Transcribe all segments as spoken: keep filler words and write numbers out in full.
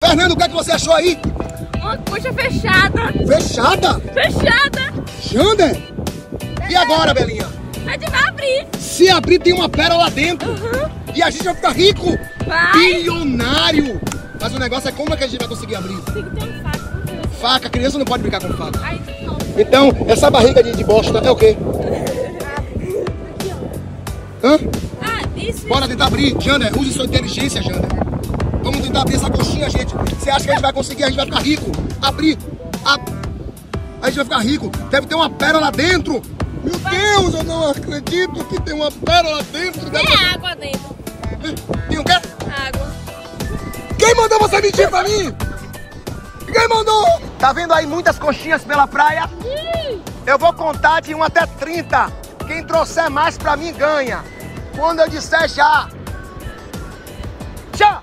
Fernando, o que é que você achou aí? Uma coxa fechada. Fechada? Fechada. Jander? E agora, Belinha? A gente vai abrir. Se abrir, tem uma pérola lá dentro. Uhum. E a gente vai ficar rico. Vai. Bilionário. Mas o negócio é como é que a gente vai conseguir abrir? Tem que ter uma faca. Faca, criança não pode brincar com faca. Aí, não. Então, essa barriga de, de bosta é o quê? Hã? Ah, isso. Bora tentar abrir. Jander, use sua inteligência, Jander. Vamos tentar abrir essa coxinha, gente. Você acha que a gente vai conseguir? A gente vai ficar rico. Abrir. Ab... A gente vai ficar rico. Deve ter uma pérola lá dentro. Meu Deus, eu não acredito que tem uma pérola lá dentro. Tem Deve... água dentro. Tem o quê? Água. Quem mandou você mentir pra mim? Quem mandou? Tá vendo aí muitas coxinhas pela praia? Eu vou contar de um até trinta. Quem trouxer mais pra mim ganha. Quando eu disser já. Já.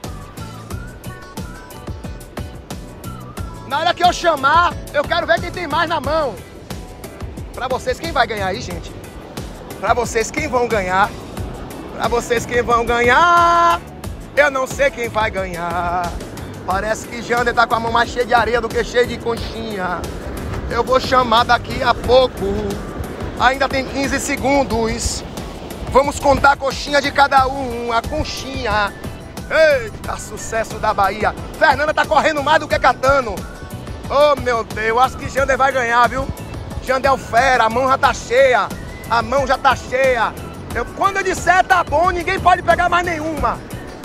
Na hora que eu chamar, eu quero ver quem tem mais na mão. Pra vocês, quem vai ganhar aí, gente? Pra vocês, quem vão ganhar? Pra vocês, quem vão ganhar? Eu não sei quem vai ganhar. Parece que Jander tá com a mão mais cheia de areia do que cheia de conchinha. Eu vou chamar daqui a pouco. Ainda tem quinze segundos. Vamos contar a coxinha de cada um. A conchinha. Eita, sucesso da Bahia. Fernanda tá correndo mais do que catando. Oh, meu Deus. Acho que Jander vai ganhar, viu? Jander é o fera. A mão já tá cheia. A mão já tá cheia. Eu, quando eu disser tá bom, ninguém pode pegar mais nenhuma.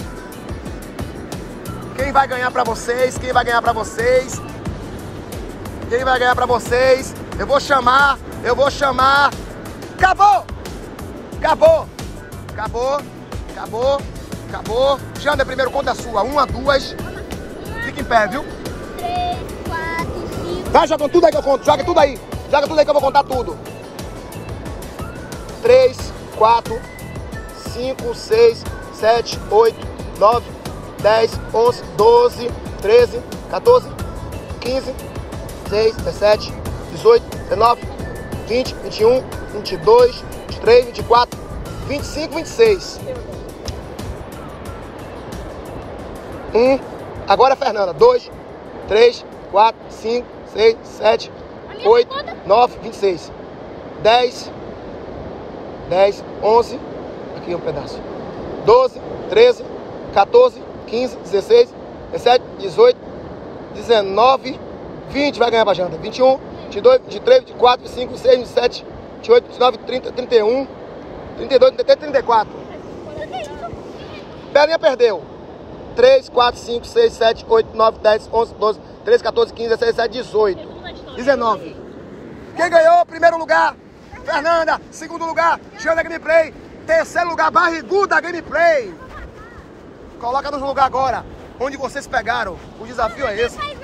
Quem vai ganhar pra vocês? Quem vai ganhar pra vocês? Quem vai ganhar pra vocês? Eu vou chamar, eu vou chamar. Acabou! Acabou! Acabou! Acabou! Acabou! Jander, primeiro conta a sua. Uma, duas. Fica em pé, viu? Três, quatro, cinco. Vai jogando tudo aí que eu conto. Joga tudo aí. Joga tudo aí que eu vou contar tudo. Três, quatro, cinco, seis, sete, oito, nove, dez, onze, doze, treze, quatorze, quinze, dezesseis, dezessete, dezoito, dezenove, vinte, vinte e um, vinte e dois, vinte e três, vinte e quatro, vinte e cinco, vinte e seis. Um. Agora, Fernanda. Dois, três, quatro, cinco, seis, sete, oito, nove, vinte e seis. Dez. Dez, onze. Aqui um pedaço. Doze, treze, quatorze, quinze, dezesseis, dezessete, dezoito, dezenove, vinte. Vai ganhar pra Jander. vinte e um, vinte e dois, vinte e três, vinte e quatro, vinte e cinco, vinte e seis, vinte e sete, vinte e oito, vinte e nove, trinta, trinta e um, trinta e dois, trinta e três, trinta e quatro. Belinha perdeu. três, quatro, cinco, seis, sete, oito, nove, dez, onze, doze, treze, quatorze, quinze, dezesseis, dezessete, dezoito, dezenove. Quem ganhou? Primeiro lugar, Fernanda. Segundo lugar, Jander Gameplay. Terceiro lugar, Barriguda Gameplay. Coloca no lugar agora, onde vocês pegaram. O desafio é esse.